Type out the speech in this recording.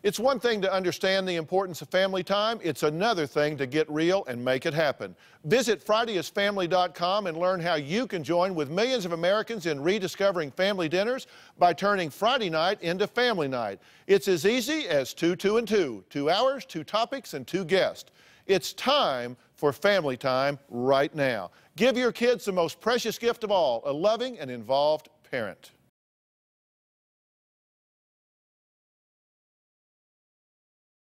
It's one thing to understand the importance of family time. It's another thing to get real and make it happen. Visit FridayIsFamily.com and learn how you can join with millions of Americans in rediscovering family dinners by turning Friday night into family night. It's as easy as 2, 2, and 2. 2 hours, 2 topics, and 2 guests. It's time for family time right now. Give your kids the most precious gift of all, a loving and involved parent.